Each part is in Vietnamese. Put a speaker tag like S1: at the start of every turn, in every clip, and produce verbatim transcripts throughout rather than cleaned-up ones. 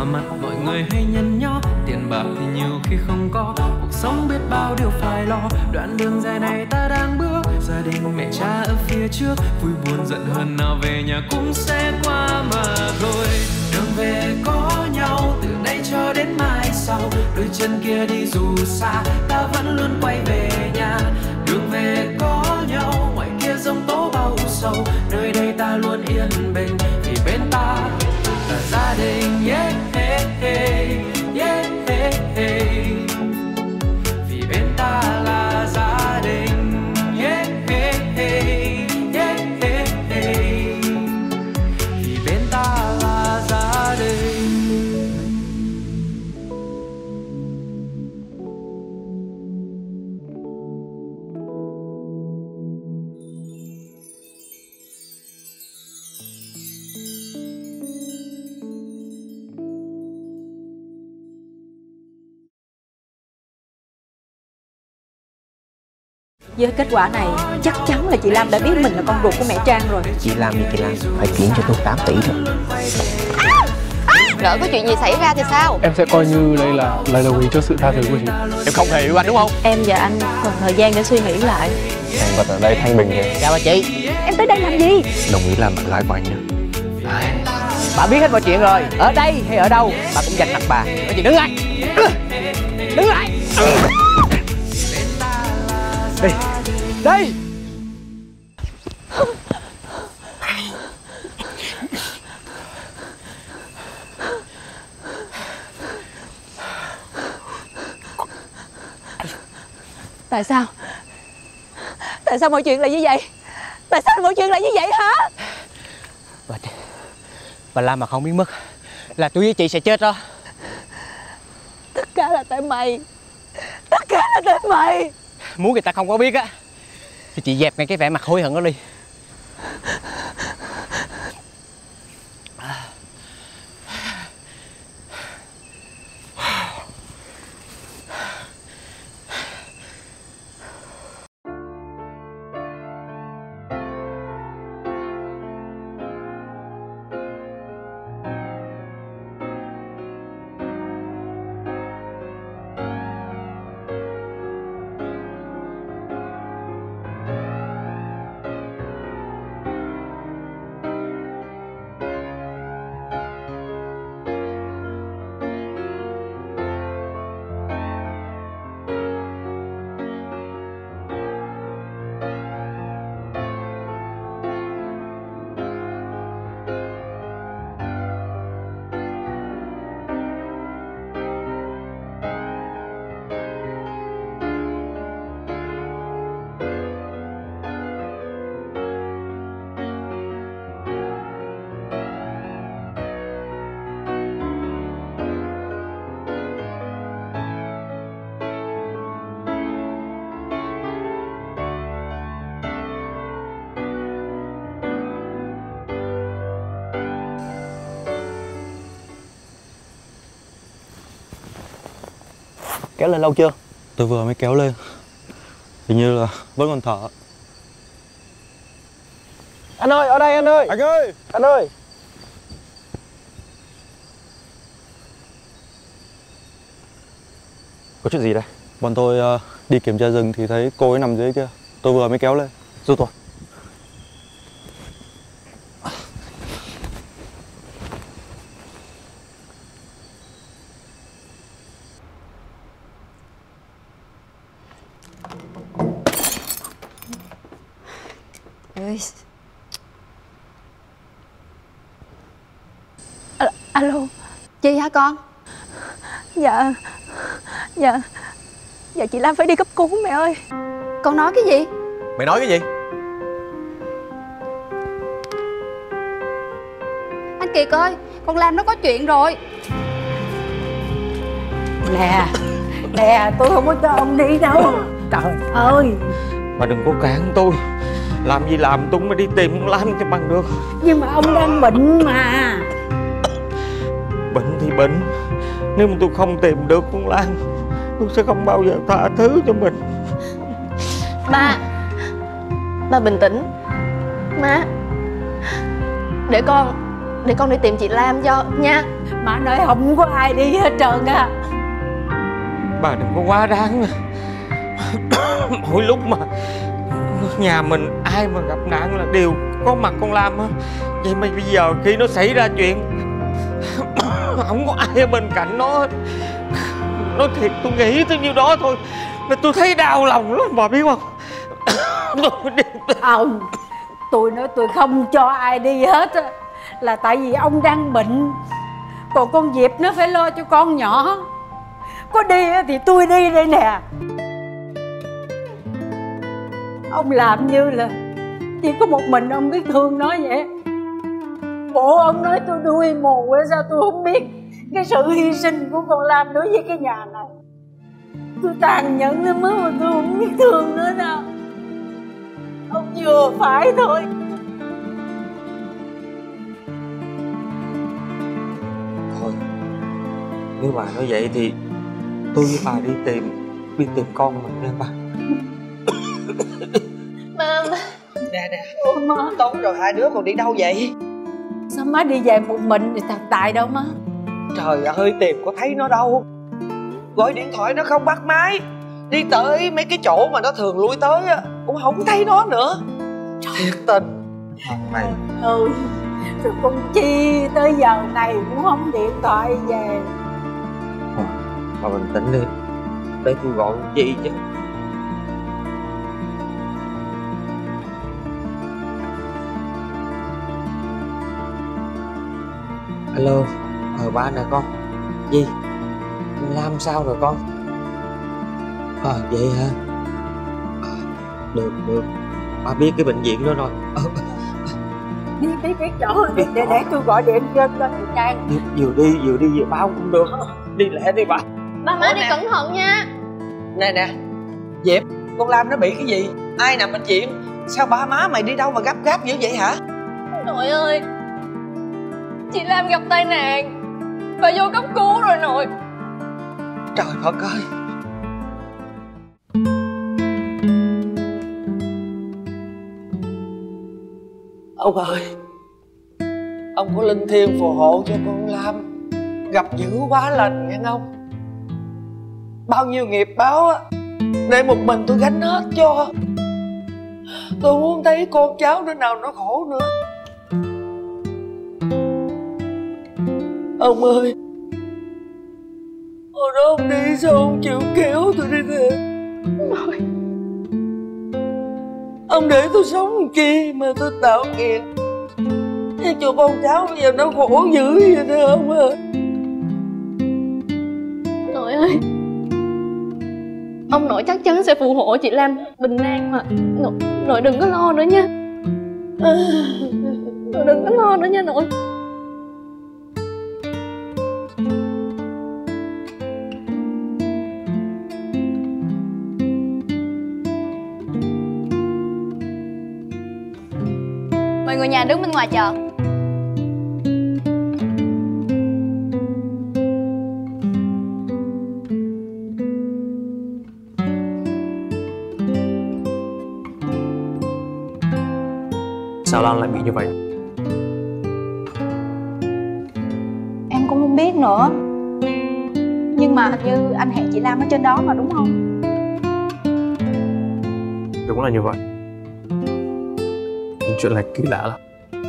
S1: qua mặt mọi người hay nhăn nhó. Tiền bạc thì nhiều khi không có, cuộc sống biết bao điều phải lo. Đoạn đường dài này ta đang bước, gia đình mẹ cha ở phía trước. Vui buồn giận hờn nào về nhà cũng sẽ qua mà thôi. Đường về có nhau từ nay cho đến mai sau. Đôi chân kia đi dù xa, ta vẫn luôn quay về nhà. Đường về có nhau, ngoài kia giông tố bao sầu. Nơi đây ta luôn yên bình, vì bên ta là gia đình. Yeah, hey, hey, yeah, hey, hey. Vì bên ta là gia đình. Yeah, hey, hey, yeah, hey, hey. Vì bên ta là gia đình.
S2: Với kết quả này, chắc chắn là chị Lam đã biết mình là con ruột của mẹ Trang rồi.
S3: Chị Lam thì chị Lam phải chuyển cho tôi tám tỷ rồi.
S4: À! À! Lỡ có chuyện gì xảy ra thì sao?
S5: Em sẽ coi như đây là lời đồng ý cho sự tha thứ của chị.
S6: Em không hề yêu anh đúng không?
S2: Em và anh còn thời gian để suy nghĩ lại.
S6: Em vật ở đây thanh bình kìa.
S3: Chào bà chị.
S2: Em tới đây làm gì?
S6: Đồng ý làm bạn gái của anh nhé.
S3: Bà biết hết mọi chuyện rồi. Ở đây hay ở đâu bà cũng giành mặt bà. Bà chị đứng lại. Đứng lại. Đi. Đi.
S2: Tại sao? Tại sao mọi chuyện lại như vậy? Tại sao mọi chuyện lại như vậy hả?
S3: Bà, bà Lam mà không biến mất là tôi với chị sẽ chết đó.
S2: Tất cả là tại mày. Tất cả là tại mày.
S3: Muốn người ta không có biết á thì chị dẹp ngay cái vẻ mặt hối hận đó đi.
S6: Kéo lên lâu chưa? Tôi vừa mới kéo lên. Hình như là vẫn còn thở.
S5: Anh ơi, ở đây anh ơi.
S6: Anh ơi.
S5: Anh ơi.
S6: Có chuyện gì đây? Bọn tôi uh, đi kiểm tra rừng thì thấy cô ấy nằm dưới kia. Tôi vừa mới kéo lên. Giúp tôi.
S2: À, alo.
S4: Chị hả con?
S2: Dạ. Dạ. Dạ chị Lam phải đi cấp cứu mẹ ơi.
S4: Con nói cái gì?
S6: Mày nói cái gì?
S4: Anh Kiệt ơi, con Lam nó có chuyện rồi.
S2: Nè. Nè, tôi không có cho ông đi đâu. Trời ơi.
S3: Mà đừng có cản tôi. Làm gì làm tôi mới đi tìm con Lam cho bằng được.
S2: Nhưng mà ông đang bệnh mà.
S3: Bệnh thì bệnh, nếu mà tôi không tìm được con Lam, tôi sẽ không bao giờ tha thứ cho mình.
S4: Ba, ba bình tĩnh. Má, để con, để con đi tìm chị Lam cho nha.
S2: Má nói không có ai đi hết trơn á.
S3: Bà đừng có quá đáng. Mỗi lúc mà nhà mình ai mà gặp nạn là đều có mặt con Lam á. Vậy mà bây giờ khi nó xảy ra chuyện không có ai ở bên cạnh nó hết. Nói thiệt tôi nghĩ tới nhiêu đó thôi mà tôi thấy đau lòng lắm bà biết không.
S2: Ông, tôi nói tôi không cho ai đi hết á là tại vì ông đang bệnh. Còn con Diệp nó phải lo cho con nhỏ. Có đi thì tôi đi đây nè. Ông làm như là chỉ có một mình ông biết thương nó vậy. Bộ ông nói tôi đuôi mù hay sao tôi không biết cái sự hy sinh của con Lam đối với cái nhà này. Tôi tàn nhẫn đến mức mà tôi không biết thương nữa đâu. Ông vừa phải thôi.
S3: Thôi nếu bà nói vậy thì tôi với bà đi tìm đi tìm con mình nha bà.
S4: Mama.
S7: Nè nè,
S2: Ôi má,
S7: Tốt rồi, hai đứa còn đi đâu vậy?
S2: sao má đi về một mình thì thằng Tài đâu má?
S7: Trời ơi, tìm có thấy nó đâu. Gọi điện thoại nó không bắt máy. Đi tới mấy cái chỗ mà nó thường lui tới á cũng không thấy nó nữa. Thiệt tình.
S3: Thằng này
S2: Ừ, rồi con Chi tới giờ này cũng không điện thoại về.
S3: Thôi, bà bình tĩnh đi. Để tôi gọi Chi chứ. Alo, ờ ba nè con. Gì? Lam sao rồi con? Ờ à, vậy hả? À, được được. Ba biết cái bệnh viện đó rồi. Ờ.
S2: Đi biết biết chỗ để, để để tôi gọi điện cho cho Trang.
S3: Vừa đi vừa đi vừa báo cũng được. Đi lẹ đi bà.
S4: Ba má đi cẩn thận nha.
S7: Nè nè, Diệp, con Lam nó bị cái gì? Ai nằm bệnh viện? Sao ba má mày đi đâu mà gấp gáp dữ vậy hả?
S4: Nội ơi, chị Lam gặp tai nạn và vô cấp cứu rồi nội.
S7: Trời Phật ơi. Ông ơi, ông có linh thiêng phù hộ cho con Lam gặp dữ quá lành nghe ông. Bao nhiêu nghiệp báo á để một mình tôi gánh hết cho. Tôi muốn thấy con cháu đứa nào nó khổ nữa. Ông ơi, hồi đó ông đi sao ông chịu kéo tôi đi thế? Ông để tôi sống làm chi mà tôi tạo nghiệp thế cho con cháu bây giờ nó khổ dữ vậy đó ông ơi.
S4: Nội ơi, ông nội chắc chắn sẽ phù hộ chị Lam bình an mà. Nội, nội đừng có lo nữa nha. Nội đừng có lo nữa nha nội. Mời người nhà đứng bên ngoài chờ.
S5: Sao Lan lại bị như vậy?
S2: Em cũng không biết nữa. Nhưng mà hình như anh hẹn chị Lam ở trên đó mà đúng không?
S5: Đúng là như vậy. Nhưng chuyện này kỳ lạ lắm.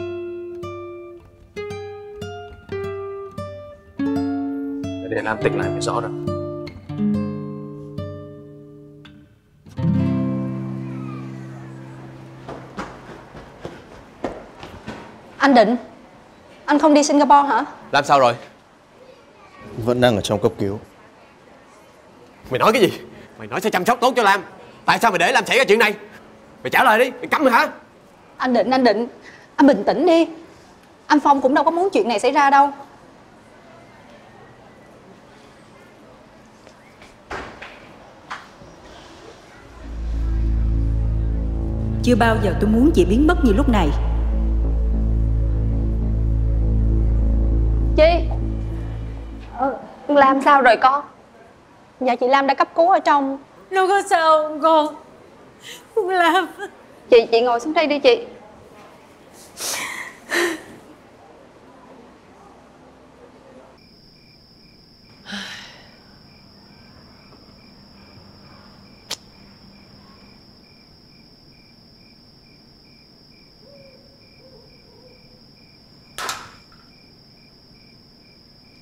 S5: Để Lam tỉnh lại mới rõ được.
S2: Anh Định, anh không đi Singapore hả?
S8: Làm sao rồi?
S6: Vẫn đang ở trong cấp cứu.
S8: Mày nói cái gì? Mày nói sẽ chăm sóc tốt cho Lam. Tại sao mày để Lam xảy ra chuyện này? Mày trả lời đi, mày câm rồi hả?
S2: Anh Định, anh Định, anh bình tĩnh đi. Anh Phong cũng đâu có muốn chuyện này xảy ra đâu.
S9: Chưa bao giờ tôi muốn chị biến mất như lúc này.
S4: Chi? Ờ, Lam sao rồi con? Dạ chị Lam đã cấp cứu ở trong.
S2: Nó có sao không con? Con Lam.
S4: Chị, chị ngồi xuống đây đi chị.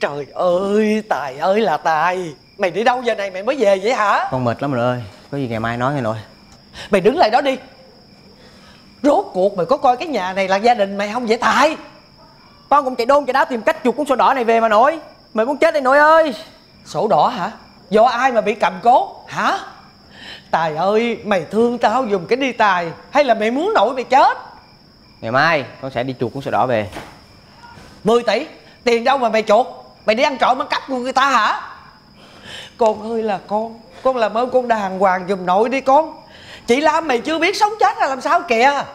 S7: Trời ơi, Tài ơi là Tài. Mày đi đâu giờ này mày mới về vậy hả?
S10: Con mệt lắm rồi ơi. Có gì ngày mai nói nghe nội.
S7: Mày đứng lại đó đi. Rốt cuộc mày có coi cái nhà này là gia đình mày không vậy Tài?
S10: Con cũng chạy đôn chạy đáo tìm cách chuột cuốn sổ đỏ này về mà nội. Mày muốn chết đây nội ơi.
S7: Sổ đỏ hả? Do ai mà bị cầm cố hả? Tài ơi, mày thương tao dùng cái đi Tài, hay là mày muốn nội mày chết?
S10: Ngày mai con sẽ đi chuột cuốn sổ đỏ về.
S7: Mười tỷ? Tiền đâu mà mày chuột? Mày đi ăn trộm ăn cắp của người ta hả? Con ơi là con, con làm ơn con đàng hoàng giùm nội đi con. Chị Lam mày chưa biết sống chết là làm sao kìa.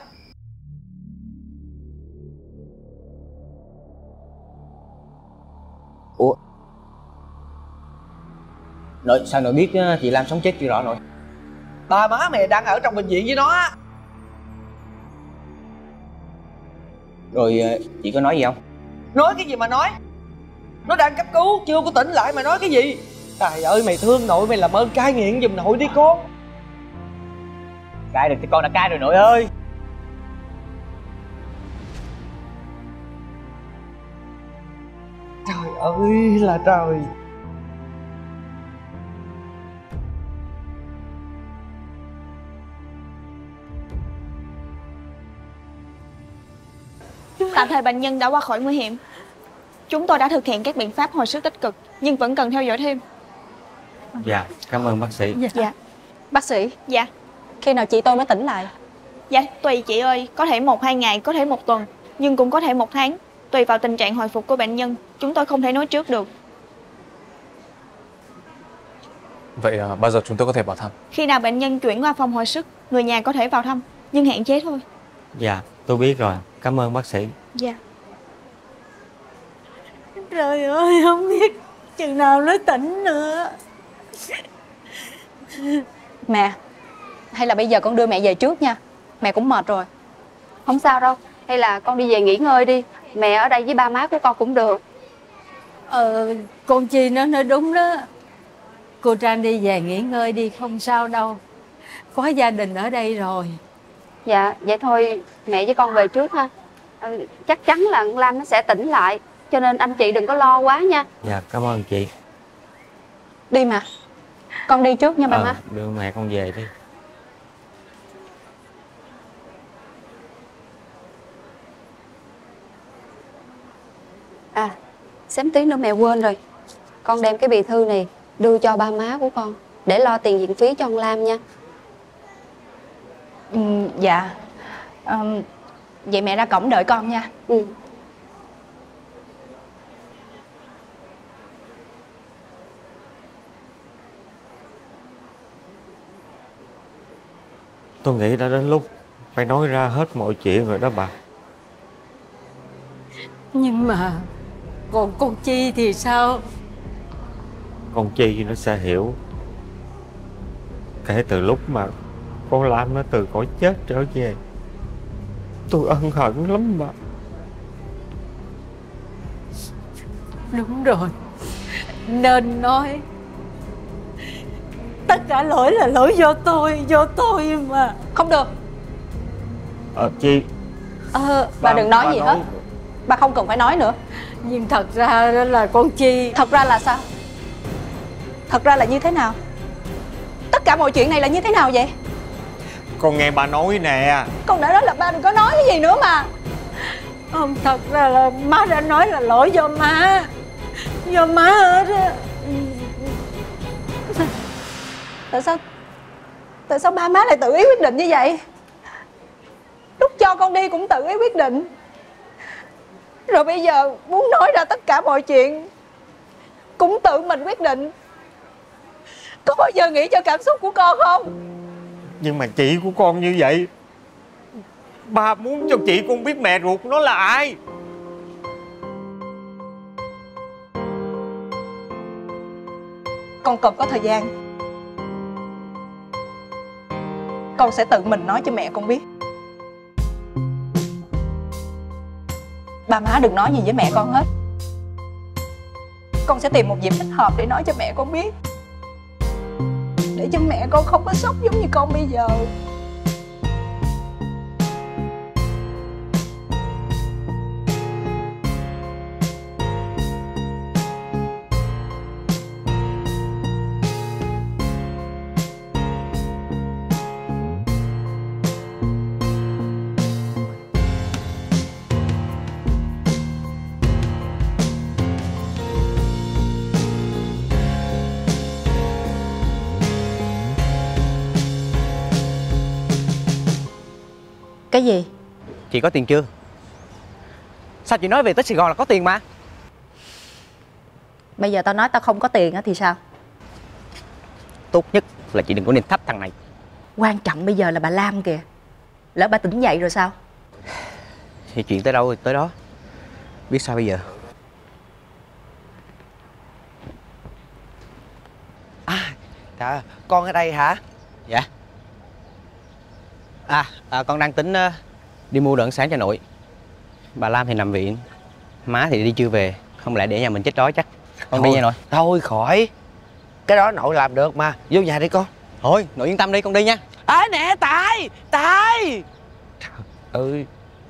S10: Ủa? Nội, sao nội biết chị Lam sống chết chưa rõ nội?
S7: Ba má mày đang ở trong bệnh viện với nó á.
S10: Rồi chị có nói gì không?
S7: Nói cái gì mà nói? Nó đang cấp cứu, chưa có tỉnh lại mà nói cái gì? Trời ơi, mày thương nội mày làm ơn cai nghiện giùm nội đi con.
S10: Cai được thì con đã cai rồi nội ơi.
S7: Trời ơi là trời.
S4: Tạm thời bệnh nhân đã qua khỏi nguy hiểm. Chúng tôi đã thực hiện các biện pháp hồi sức tích cực, nhưng vẫn cần theo dõi thêm.
S3: Dạ, cảm ơn bác sĩ.
S4: Dạ, dạ.
S11: Bác sĩ.
S4: Dạ.
S11: Khi nào chị tôi mới tỉnh lại?
S4: Dạ, tùy chị ơi. Có thể một hai ngày, có thể một tuần, nhưng cũng có thể một tháng. Tùy vào tình trạng hồi phục của bệnh nhân. Chúng tôi không thể nói trước được.
S5: Vậy à, bao giờ chúng tôi có thể vào thăm?
S4: Khi nào bệnh nhân chuyển qua phòng hồi sức, người nhà có thể vào thăm, nhưng hạn chế thôi.
S3: Dạ, tôi biết rồi. Cảm ơn bác sĩ.
S4: Dạ.
S2: Trời ơi, không biết chừng nào nó tỉnh nữa.
S11: Mẹ, hay là bây giờ con đưa mẹ về trước nha. Mẹ cũng mệt rồi.
S12: Không sao đâu, hay là con đi về nghỉ ngơi đi. Mẹ ở đây với ba má của con cũng được.
S2: Ờ, con Chi nó nói đúng đó. Cô Trang đi về nghỉ ngơi đi, không sao đâu. Có gia đình ở đây rồi.
S12: Dạ, vậy thôi mẹ với con về trước ha. Ừ, chắc chắn là Lam nó sẽ tỉnh lại, cho nên anh chị đừng có lo quá nha.
S3: Dạ, cảm ơn chị.
S11: Đi mà. Con đi trước nha bà
S3: ờ,
S11: má.
S3: Đưa mẹ con về đi.
S12: À, xém tí nữa mẹ quên rồi. Con đem cái bì thư này đưa cho ba má của con để lo tiền viện phí cho ông Lam nha.
S11: Ừ, dạ. Um, vậy mẹ ra cổng đợi con nha.
S12: Ừ.
S3: Tôi nghĩ đã đến lúc phải nói ra hết mọi chuyện rồi đó bà.
S2: Nhưng mà còn con Chi thì sao?
S3: Con Chi nó sẽ hiểu. Kể từ lúc mà con Lam nó từ cõi chết trở về, tôi ân hận lắm bà.
S2: Đúng rồi, nên nói tất cả lỗi là lỗi do tôi, do tôi mà.
S11: Không được.
S3: Ờ Chi.
S11: Ờ, bà, bà đừng nói
S3: bà
S11: gì
S3: nói...
S11: hết. Bà không cần phải nói nữa.
S2: Nhưng thật ra đó là con Chi.
S11: Thật ra là sao? Thật ra là như thế nào? Tất cả mọi chuyện này là như thế nào vậy?
S3: Con nghe bà nói nè.
S11: Con đã nói là ba đừng có nói cái gì nữa mà.
S2: Không, thật ra là má đã nói là lỗi do má. Do má hết á.
S11: Tại sao Tại sao ba má lại tự ý quyết định như vậy? Lúc cho con đi cũng tự ý quyết định, rồi bây giờ muốn nói ra tất cả mọi chuyện cũng tự mình quyết định. Có bao giờ nghĩ cho cảm xúc của con không?
S3: Nhưng mà chị của con như vậy, ba muốn cho chị con biết mẹ ruột nó là ai.
S11: Con cần có thời gian. Con sẽ tự mình nói cho mẹ con biết. Ba má đừng nói gì với mẹ con hết. Con sẽ tìm một dịp thích hợp để nói cho mẹ con biết, để cho mẹ con không có sốc giống như con bây giờ.
S10: Cái gì?
S13: Chị có tiền chưa? Sao chị nói về tới Sài Gòn là có tiền mà?
S10: Bây giờ tao nói tao không có tiền á thì sao?
S13: Tốt nhất là chị đừng có nên thách thằng này.
S10: Quan trọng bây giờ là bà Lam kìa. Lỡ bà tỉnh dậy rồi sao?
S13: Thì chuyện tới đâu rồi tới đó. Biết sao bây giờ? À, dạ, con ở đây hả? Dạ. À, à con đang tính uh, đi mua đồ ăn sáng cho nội. Bà Lam thì nằm viện, má thì đi chưa về. Không lẽ để nhà mình chết đói chắc. Con
S7: Thôi,
S13: đi nha nội.
S7: Thôi khỏi. Cái đó nội làm được mà. Vô nhà đi con.
S13: Thôi nội yên tâm đi, con đi nha.
S7: À nè Tài, Tài.
S5: Ừ.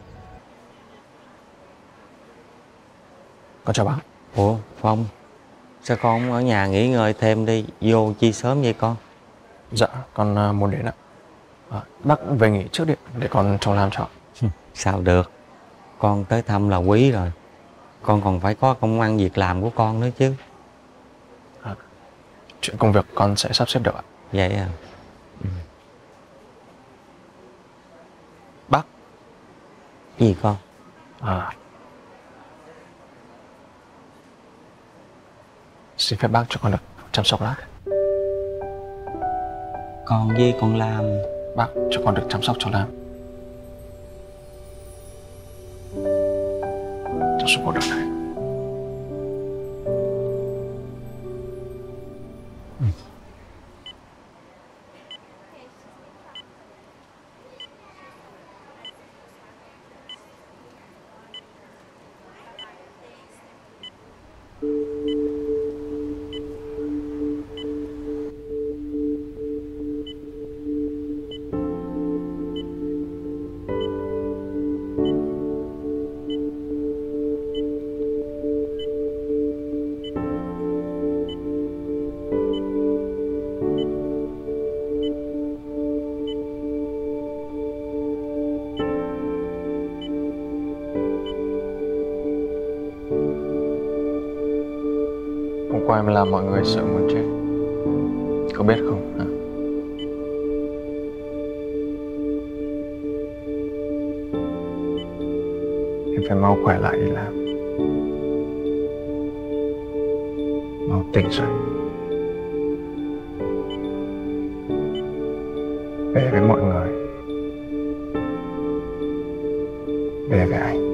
S5: Con chào bác.
S3: Ủa Phong, sao con không ở nhà nghỉ ngơi thêm đi, vô chi sớm vậy con?
S5: Dạ con uh, muốn đến ạ. À, bác về nghỉ trước đi để con trông Lam cho.
S3: Sao được, con tới thăm là quý rồi. Con còn phải có công ăn việc làm của con nữa chứ.
S5: À, chuyện công việc con sẽ sắp xếp được ạ.
S3: Vậy à? Ừ.
S5: Bác.
S3: Gì con?
S5: À, xin phép bác cho con được chăm sóc lát.
S3: Con với con Lam.
S5: Bác cho con được chăm sóc cho Lam trong suốt cuộc đời này.
S3: Ừ.
S5: Hôm qua em làm mọi người sợ muốn chết, có biết không hả? Em phải mau khỏe lại đi làm, mau tỉnh dậy, về với mọi người, về với anh.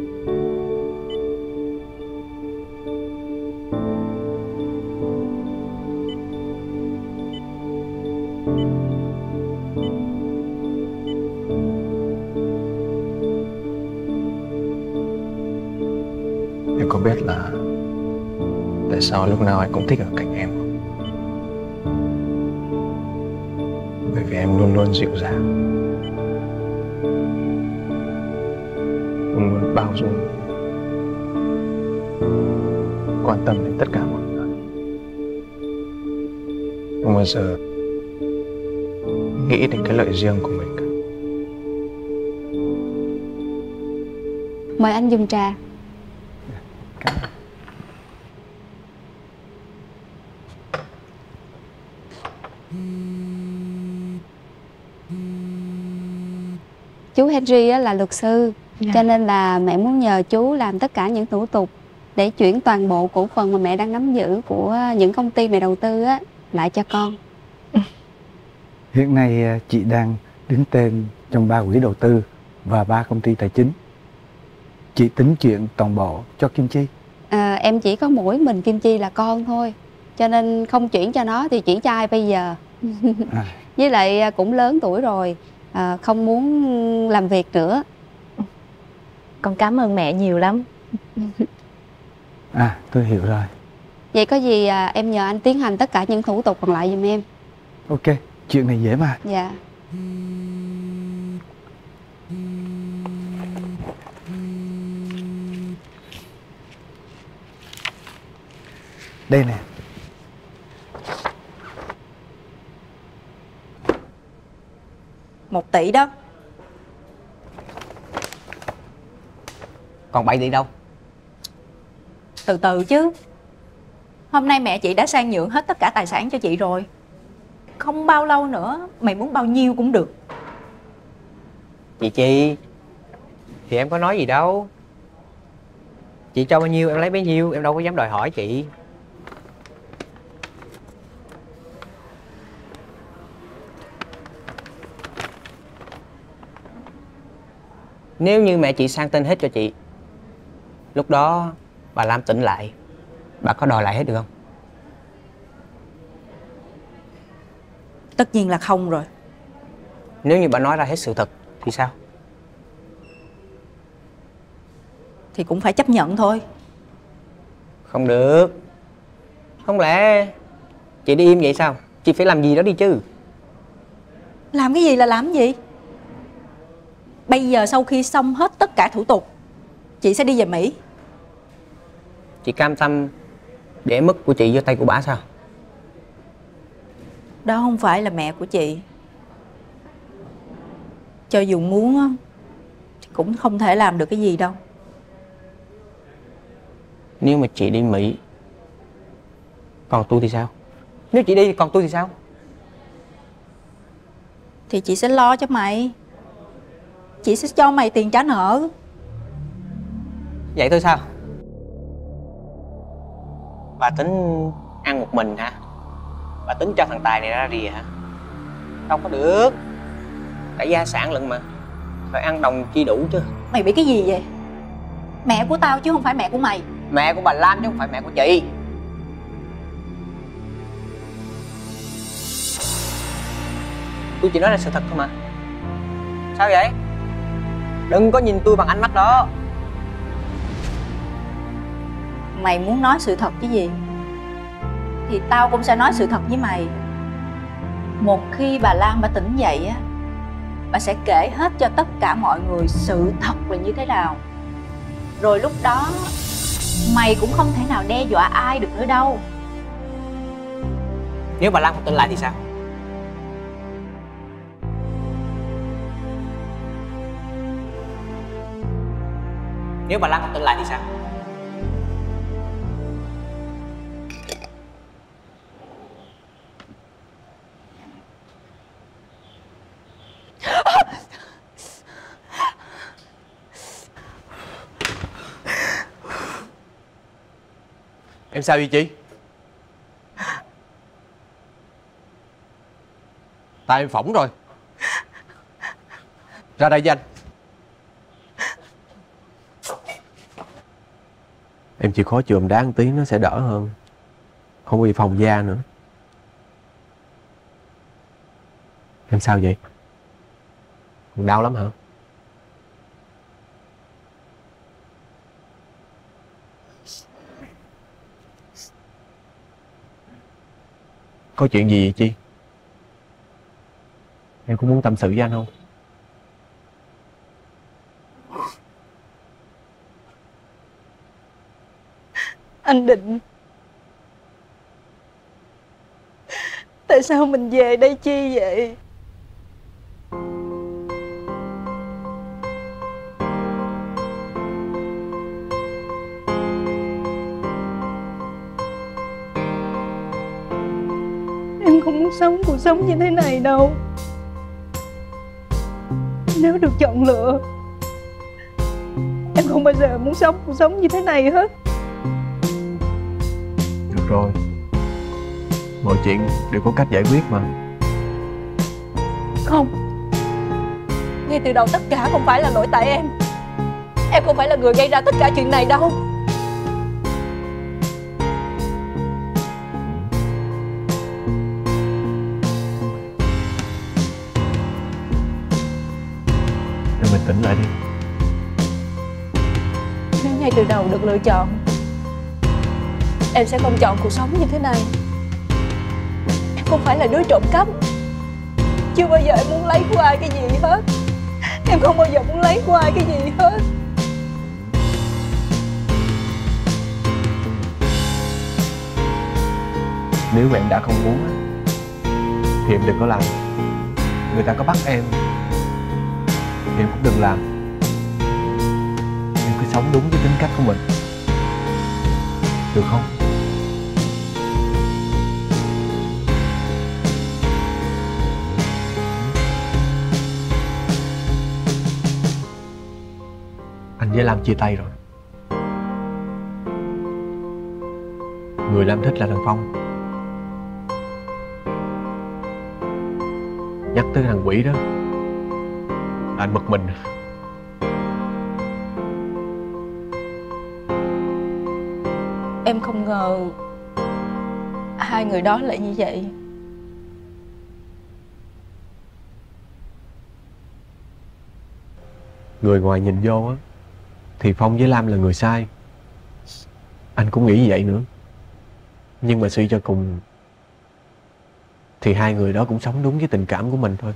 S5: Em có biết là tại sao lúc nào anh cũng thích ở cạnh em không? Bởi vì em luôn luôn dịu dàng, luôn luôn bao dung, quan tâm đến tất cả mọi người, không bao giờ nghĩ đến cái lợi riêng của mình cả.
S12: Mời anh dùng trà. Chú Henry là luật sư, dạ. Cho nên là mẹ muốn nhờ chú làm tất cả những thủ tục để chuyển toàn bộ cổ phần mà mẹ đang nắm giữ của những công ty mẹ đầu tư á lại cho con.
S14: Hiện nay chị đang đứng tên trong ba quỹ đầu tư và ba công ty tài chính. Chị tính chuyện toàn bộ cho Kim Chi.
S12: À, em chỉ có mỗi mình Kim Chi là con thôi, cho nên không chuyển cho nó thì chuyển cho ai bây giờ? À. Với lại cũng lớn tuổi rồi, à, không muốn làm việc nữa.
S15: Con cảm ơn mẹ nhiều lắm.
S14: À, tôi hiểu rồi.
S12: Vậy có gì à, em nhờ anh tiến hành tất cả những thủ tục còn lại giùm em.
S14: Ok, chuyện này dễ mà.
S12: Dạ.
S14: Đây nè.
S10: Một tỷ đó.
S13: Còn bảy tỷ đâu?
S10: Từ từ chứ. Hôm nay mẹ chị đã sang nhượng hết tất cả tài sản cho chị rồi. Không bao lâu nữa mày muốn bao nhiêu cũng được.
S13: Chị Chi, thì em có nói gì đâu. Chị cho bao nhiêu em lấy bấy nhiêu, em đâu có dám đòi hỏi chị. Nếu như mẹ chị sang tên hết cho chị, lúc đó bà Lam tỉnh lại, bà có đòi lại hết được không?
S10: Tất nhiên là không rồi.
S13: Nếu như bà nói ra hết sự thật thì sao?
S10: Thì cũng phải chấp nhận thôi.
S13: Không được. Không lẽ chị đi im vậy sao? Chị phải làm gì đó đi chứ.
S10: Làm cái gì là làm gì? Bây giờ sau khi xong hết tất cả thủ tục, chị sẽ đi về Mỹ.
S13: Chị cam tâm để mất của chị vô tay của bả sao?
S10: Đó không phải là mẹ của chị. Cho dù muốn á, thì cũng không thể làm được cái gì đâu.
S13: Nếu mà chị đi Mỹ, còn tôi thì sao? Nếu chị đi thì còn tôi thì sao?
S10: Thì chị sẽ lo cho mày. Chị sẽ cho mày tiền trả nợ.
S13: Vậy thôi sao? Bà tính ăn một mình hả? Bà tính cho thằng Tài này ra rìa hả? Đâu có được. Tại gia sản lận mà, phải ăn đồng chi đủ chứ.
S10: Mày biết cái gì vậy? Mẹ của tao chứ không phải mẹ của mày.
S13: Mẹ của bà Lam chứ không phải mẹ của chị. Tôi chỉ nói là sự thật thôi mà. Sao vậy? Đừng có nhìn tôi bằng ánh mắt đó.
S10: Mày muốn nói sự thật chứ gì? Thì tao cũng sẽ nói sự thật với mày. Một khi bà Lam bà tỉnh dậy á, bà sẽ kể hết cho tất cả mọi người sự thật là như thế nào. Rồi lúc đó mày cũng không thể nào đe dọa ai được nữa đâu.
S13: Nếu bà Lam không tỉnh lại thì sao? Nếu bà Lam không tỉnh lại thì sao?
S8: Em sao vậy chị? Tay em phỏng rồi. Ra đây với anh. Em chịu khó chườm đá một tí nó sẽ đỡ hơn. Không bị phồng da nữa. Em sao vậy? Còn đau lắm hả? Có chuyện gì vậy Chi? Em có muốn tâm sự với anh không?
S11: Anh Định, tại sao mình về đây chi vậy? Em không muốn sống cuộc sống như thế này đâu. Nếu được chọn lựa, em không bao giờ muốn sống cuộc sống như thế này hết.
S8: Được rồi, mọi chuyện đều có cách giải quyết mà.
S11: Không, ngay từ đầu tất cả không phải là lỗi tại em. Em không phải là người gây ra tất cả chuyện này đâu.
S8: Em bình tĩnh lại đi.
S11: Nếu ngay từ đầu được lựa chọn, em sẽ không chọn cuộc sống như thế này. Em không phải là đứa trộm cắp. Chưa bao giờ em muốn lấy của ai cái gì hết. Em không bao giờ muốn lấy của ai cái gì hết.
S8: Nếu mà em đã không muốn thì em đừng có làm. Người ta có bắt em thì em cũng đừng làm. Em cứ sống đúng với tính cách của mình, được không? Anh với Lam chia tay rồi. Người Lam thích là thằng Phong. Nhắc tới thằng quỷ đó, anh bực mình.
S10: Em không ngờ hai người đó lại như vậy.
S8: Người ngoài nhìn vô á thì Phong với Lam là người sai. Anh cũng nghĩ như vậy nữa. Nhưng mà suy cho cùng thì hai người đó cũng sống đúng với tình cảm của mình thôi.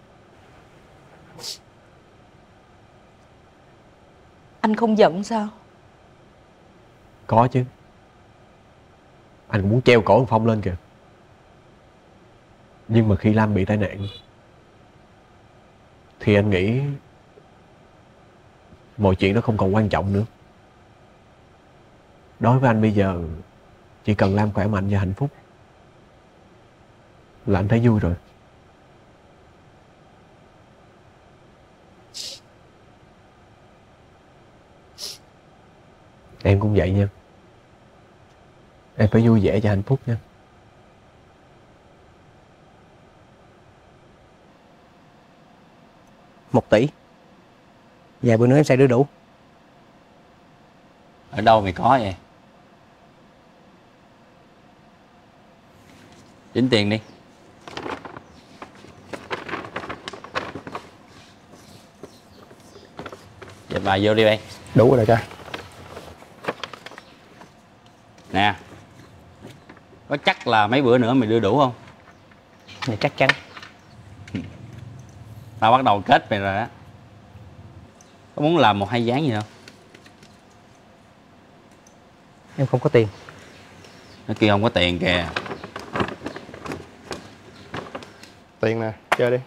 S10: Anh không giận sao?
S8: Có chứ. Anh cũng muốn treo cổ thằng Phong lên kìa. Nhưng mà khi Lam bị tai nạn thì anh nghĩ mọi chuyện nó không còn quan trọng nữa. Đối với anh bây giờ chỉ cần Lam khỏe mạnh và hạnh phúc là anh thấy vui rồi. Em cũng vậy nha. Em phải vui vẻ và hạnh phúc nha.
S13: Một tỷ. Vài bữa nữa em sẽ đưa đủ.
S16: Ở đâu mày có vậy? Tính tiền đi. Dạ bà vô đi bay.
S13: Đủ rồi đại ca.
S16: Nè, có chắc là mấy bữa nữa mày đưa đủ không?
S13: Dạ chắc chắn.
S16: Tao bắt đầu kết mày rồi đó. Có muốn làm một hai dáng gì không?
S13: Em không có tiền.
S16: Nó kia không có tiền kìa.
S6: Tiền nè, chơi đi.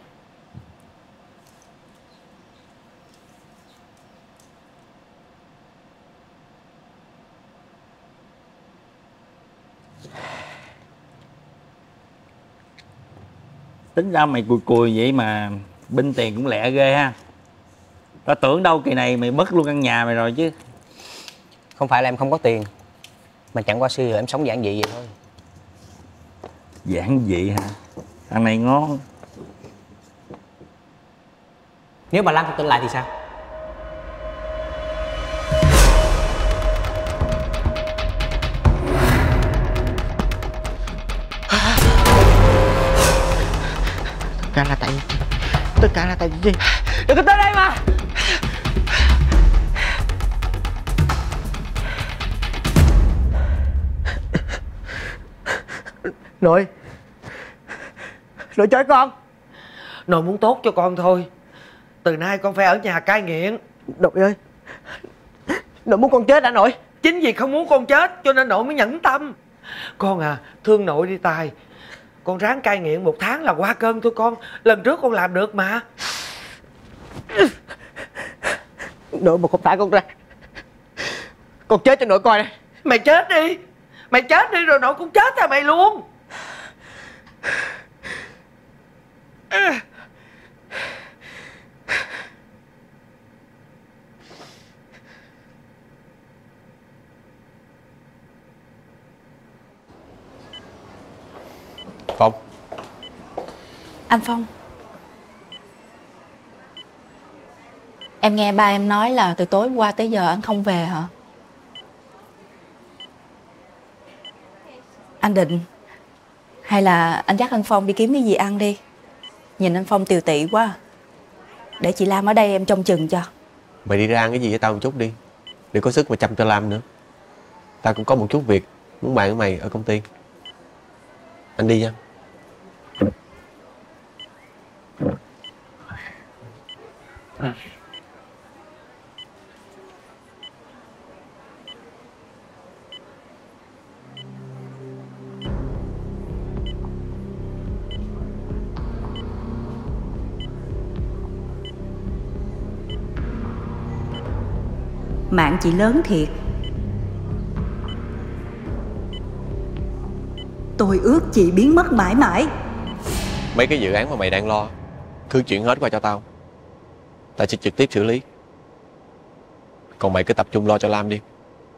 S16: Tính ra mày cùi cùi vậy mà binh tiền cũng lẹ ghê ha. Tao tưởng đâu kỳ này mày mất luôn căn nhà mày rồi chứ.
S13: Không phải là em không có tiền, mà chẳng qua xưa giờ em sống giản dị vậy thôi.
S16: Giản dị hả? Thằng này ngon.
S13: Nếu bà Lam không tin lại thì sao?
S3: Tất cả là tại Tất cả là tại gì?
S13: Đừng có tới đây mà.
S7: Nội, nội chơi con. Nội muốn tốt cho con thôi. Từ nay con phải ở nhà cai nghiện. Nội ơi, nội muốn con chết hả nội? Chính vì không muốn con chết cho nên nội mới nhẫn tâm. Con à, thương nội đi Tài. Con ráng cai nghiện một tháng là qua cơn thôi con. Lần trước con làm được mà. Nội mà không thả con ra, con chết cho nội coi nè. Mày chết đi. Mày chết đi rồi nội cũng chết theo mày luôn.
S8: Phong.
S10: Anh Phong, em nghe ba em nói là từ tối qua tới giờ anh không về hả? Anh định hay là anh dắt anh Phong đi kiếm cái gì ăn đi. Nhìn anh Phong tiều tị quá. Để chị Lam ở đây em trông chừng cho.
S8: Mày đi ra ăn cái gì với tao một chút đi, để có sức mà chăm cho Lam nữa. Tao cũng có một chút việc muốn bàn với mày ở công ty. Anh đi nha.
S9: Mạng chị lớn thiệt. Tôi ước chị biến mất mãi mãi.
S8: Mấy cái dự án mà mày đang lo cứ chuyển hết qua cho tao, tao sẽ trực tiếp xử lý. Còn mày cứ tập trung lo cho Lam đi.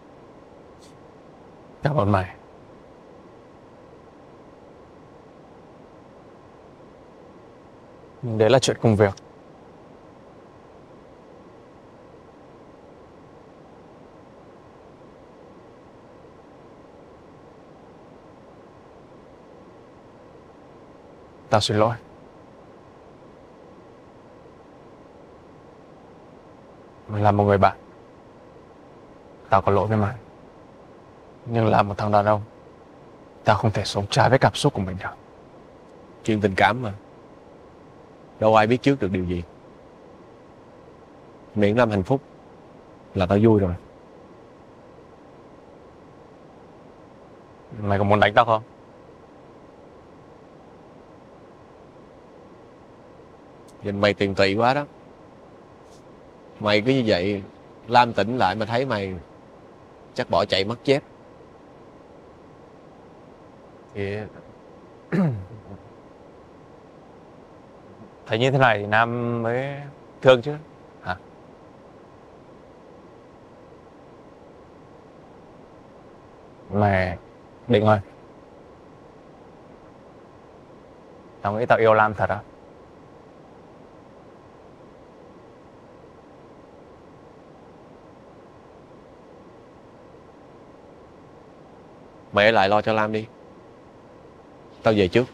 S5: Cảm ơn mày. Nhưng đấy là chuyện công việc. Tao xin lỗi. Là một người bạn, tao có lỗi với mày. Nhưng là một thằng đàn ông, tao không thể sống trái với cảm xúc của mình được.
S8: Chuyện tình cảm mà, đâu ai biết trước được điều gì. Miễn Lam hạnh phúc là tao vui rồi.
S5: Mày có muốn đánh tao không?
S8: Nhìn mày tiền tụy quá đó. Mày cứ như vậy, Lam tỉnh lại mà thấy mày chắc bỏ chạy mất dép.
S5: Thì thấy như thế này thì Nam mới thương chứ hả? Mày Định ơi, tao nghĩ tao yêu Lam thật á.
S8: Mày ở lại lo cho Lam đi. Tao về trước.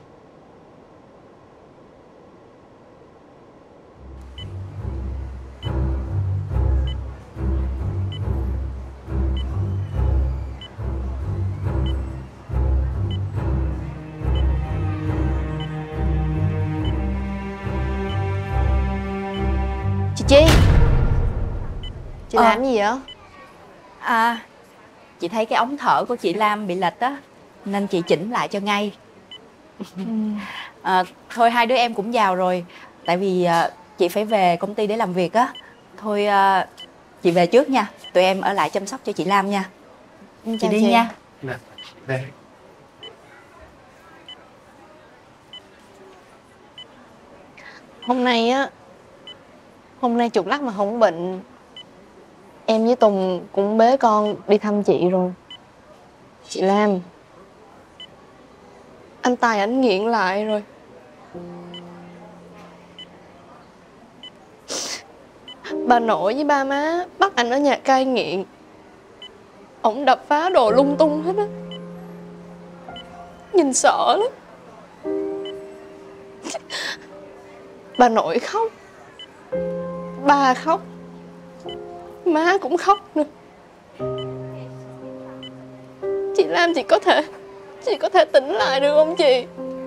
S15: Chị Chi, chị
S10: Ờ.
S15: làm gì vậy?
S10: À, chị thấy cái ống thở của chị Lam bị lệch á, nên chị chỉnh lại cho ngay. À, thôi hai đứa em cũng vào rồi, tại vì à, chị phải về công ty để làm việc á. Thôi à, chị về trước nha, tụi em ở lại chăm sóc cho chị Lam nha. Chị
S15: Chào
S10: đi
S15: chị.
S10: nha.
S5: Nè, đây.
S15: Hôm nay á, hôm nay Trục Lắc mà không bệnh, em với Tùng cũng bế con đi thăm chị rồi. Chị Lam, anh Tài ảnh nghiện lại rồi. Bà nội với ba má bắt anh ở nhà cai nghiện. Ổng đập phá đồ lung tung hết á. Nhìn sợ lắm. Bà nội khóc, ba khóc, má cũng khóc nữa. Chị Lam, chị có thể Chị có thể tỉnh lại được không chị?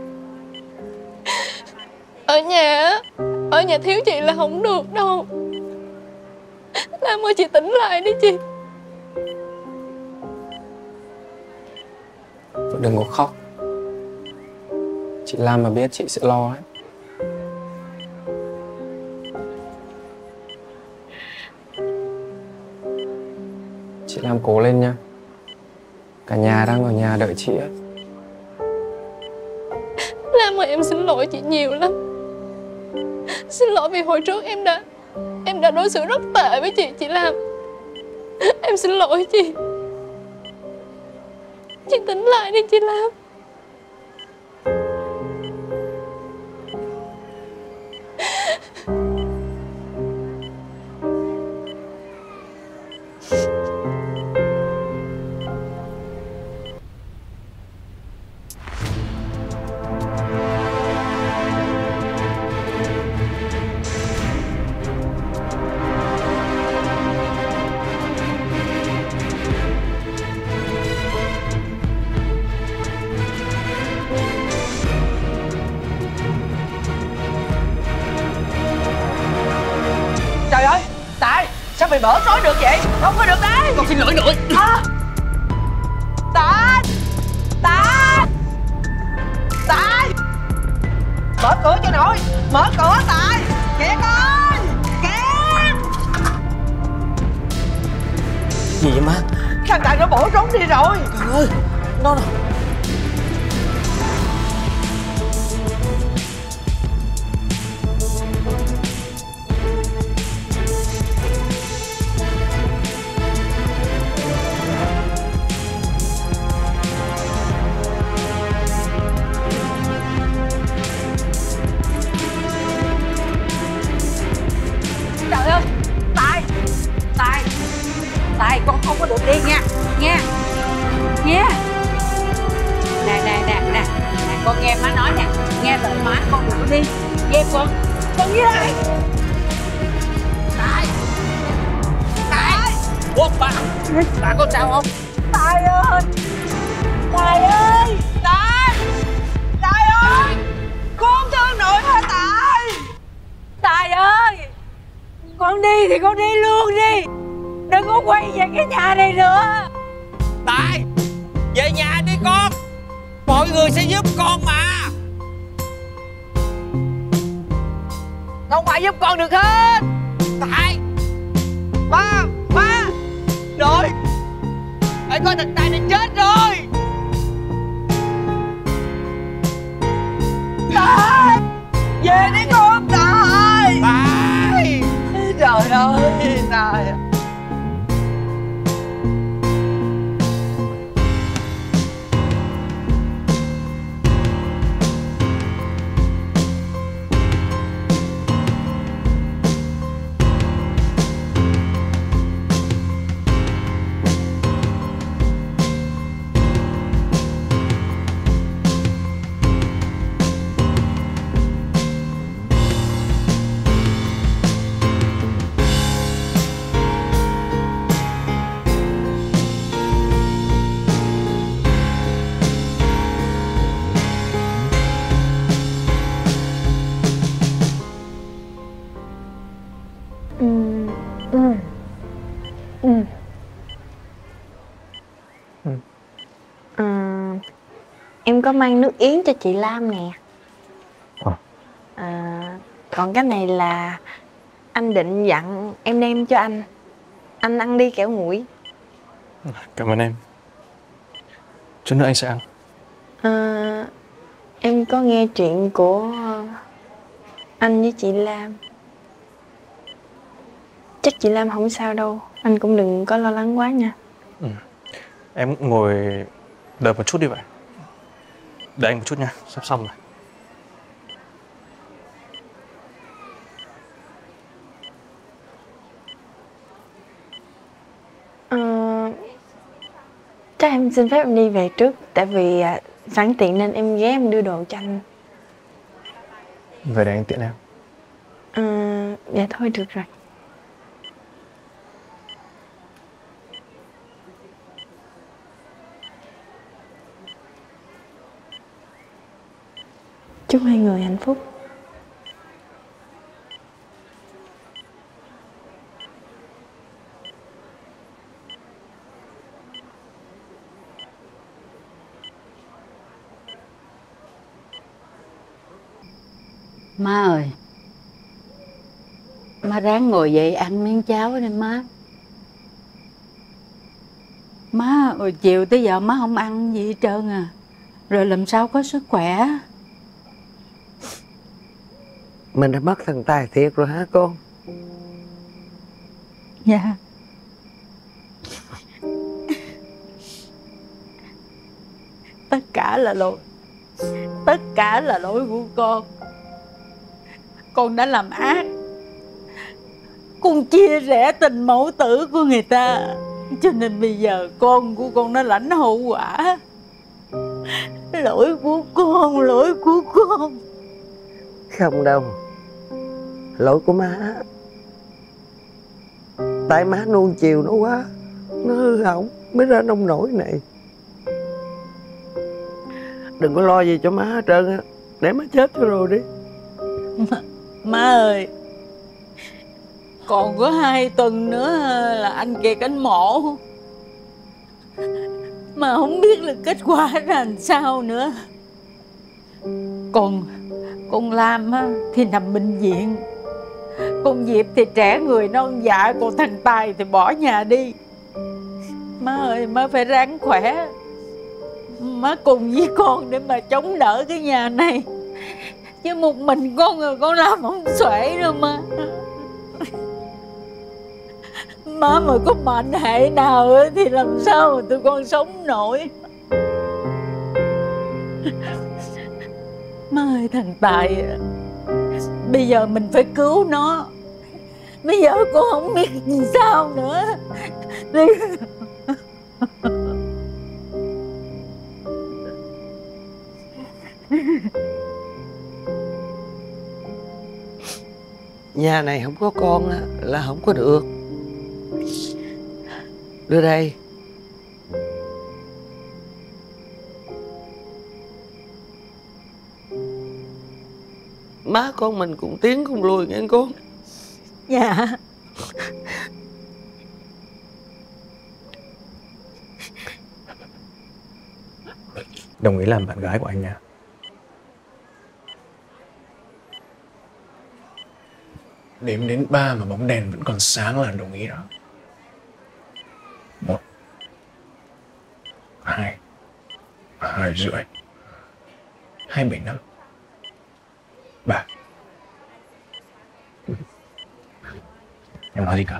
S15: Ở nhà á, ở nhà thiếu chị là không được đâu. Lam ơi, chị tỉnh lại đi chị.
S5: Đừng có khóc. Chị Lam mà biết chị sẽ lo ấy. Chị Lam cố lên nha. Cả nhà đang ở nhà đợi chị ấy.
S15: Lam ơi, em xin lỗi chị nhiều lắm. Xin lỗi vì hồi trước em đã Em đã đối xử rất tệ với chị, chị Lam. Em xin lỗi chị. Chị tỉnh lại đi chị Lam.
S7: Trời ơi, Tài, sao mày mở tối được vậy? Không có được đấy.
S13: Con xin lỗi nội.
S7: À, Tài, Tài, Tài, mở cửa cho nội, mở cửa Tài, kìa con, kìa.
S13: Gì vậy má?
S7: Thằng Tài nó bỏ trốn đi rồi.
S13: Trời ơi, nó đâu?
S2: Trời ơi, Tài, Tài, Tài, con không có được đi nha, nha, nha. Nè, nè, nè, nè, nè, con nghe má nói nè, nghe lời má, con đừng có đi, nghe con, con với đây. Tài, Tài,
S7: Ủa bà, bà có sao không?
S2: Tài ơi, Tài ơi, Tài, Tài ơi, con thương nội hả Tài? Tài ơi, con đi thì con đi luôn đi, đừng có quay về cái nhà này nữa.
S7: Tài, về nhà đi con, mọi người sẽ giúp con mà. Không ai giúp con được hết. Tài, ba, ba, nội, hãy coi thằng Tài này chết rồi. Tài, về đi con. Tài, Tài, trời ơi, Tài.
S15: Em có mang nước yến cho chị Lam nè. À, còn cái này là anh định dặn em đem cho anh. Anh ăn đi kẻo nguội.
S5: Cảm ơn em. Chút nữa anh sẽ ăn.
S15: À, em có nghe chuyện của anh với chị Lam. Chắc chị Lam không sao đâu. Anh cũng đừng có lo lắng quá nha.
S5: Ừ. Em ngồi đợi một chút đi vậy. Đợi anh một chút nha, sắp xong rồi.
S15: Ờ, chắc em xin phép em đi về trước. Tại vì à, sẵn tiện nên em ghé em đưa đồ cho anh.
S5: Về để anh tiện em.
S15: Ờ, dạ thôi được rồi. Chúc hai người hạnh phúc.
S2: Má ơi, má ráng ngồi dậy ăn miếng cháo đi má. Má hồi chiều tới giờ má không ăn gì hết trơn à. Rồi làm sao có sức khỏe.
S7: Mình đã mất thằng Tài thiệt rồi hả con?
S2: Dạ. Tất cả là lỗi Tất cả là lỗi của con. Con đã làm ác. Con chia rẽ tình mẫu tử của người ta. Cho nên bây giờ con của con nó lãnh hậu quả. Lỗi của con, lỗi của con.
S7: Không đâu, lỗi của má. Tại má nuông chiều nó quá, nó hư hỏng mới ra nông nổi này. Đừng có lo gì cho má hết trơn á. Để má chết cho rồi đi.
S2: Má, má ơi, còn có hai tuần nữa là anh Kiệt anh mổ. Mà không biết là kết quả ra làm sao nữa. Còn con Lam á, thì nằm bệnh viện. Con Diệp thì trẻ người non dạ. Còn thằng Tài thì bỏ nhà đi. Má ơi, má phải ráng khỏe. Má cùng với con để mà chống đỡ cái nhà này. Chứ một mình con rồi con làm không xuể đâu má. Má mà có mệnh hệ nào thì làm sao mà tụi con sống nổi. Má ơi, thằng Tài bây giờ mình phải cứu nó. Bây giờ con không biết sao nữa.
S7: Nhà này không có con á, là không có được. Đưa đây. Má con mình cũng tiến không lùi nghe con.
S2: Dạ.
S8: Đồng ý làm bạn gái của anh nha. Đếm đến ba mà bóng đèn vẫn còn sáng là đồng ý đó. Một, hai, hai rưỡi, hai bảy năm, ba. Em nói gì cả?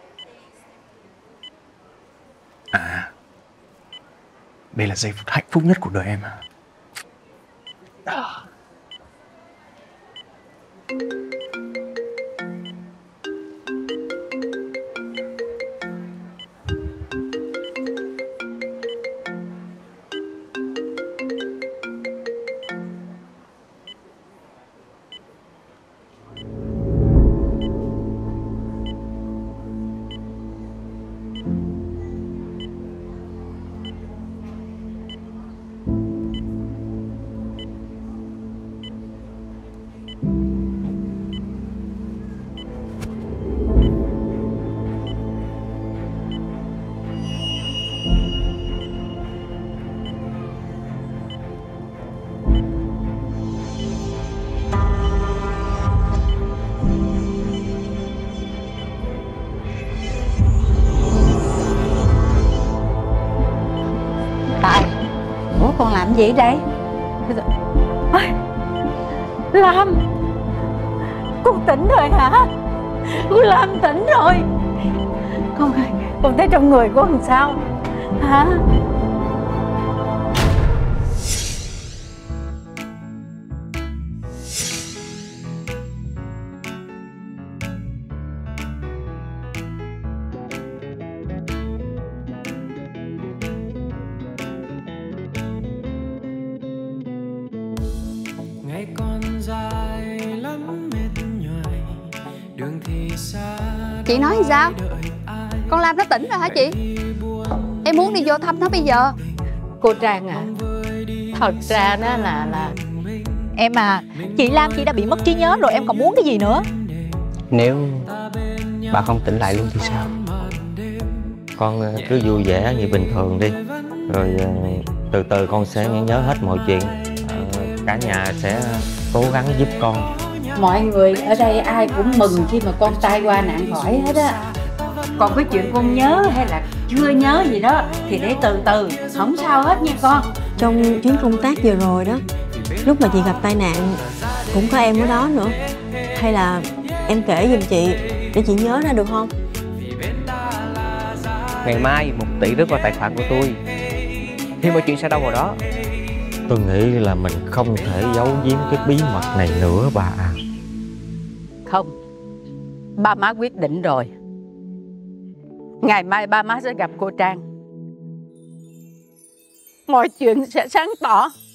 S8: À, đây là giây phút hạnh phúc nhất của đời em à. À.
S10: Con làm gì đây?
S2: Ôi, Lam, con tỉnh rồi hả? Con Lam tỉnh rồi. Con ơi, con thấy trong người con làm sao hả?
S12: Chị nói sao? Con Lam nó tỉnh rồi hả chị? Em muốn đi vô thăm nó bây giờ.
S2: Cô Trang à, thật ra nó là là
S11: em à, chị Lam chị đã bị mất trí nhớ rồi, em còn muốn cái gì nữa?
S3: Nếu bà không tỉnh lại luôn thì sao? Con cứ vui vẻ như bình thường đi. Rồi từ từ con sẽ nhớ hết mọi chuyện. Cả nhà sẽ cố gắng giúp con.
S2: Mọi người ở đây ai cũng mừng khi mà con tai qua nạn khỏi hết á. Còn cái chuyện con nhớ hay là chưa nhớ gì đó thì để từ từ, không sao hết nha con.
S17: Trong chuyến công tác vừa rồi đó, lúc mà chị gặp tai nạn cũng có em ở đó nữa. Hay là em kể giùm chị để chị nhớ ra được không?
S13: Ngày mai một tỷ rớt vào tài khoản của tôi thì mọi chuyện sẽ đâu vào đó.
S3: Tôi nghĩ là mình không thể giấu giếm cái bí mật này nữa bà à.
S2: Không, ba má quyết định rồi. Ngày mai ba má sẽ gặp cô Trang. Mọi chuyện sẽ sáng tỏ.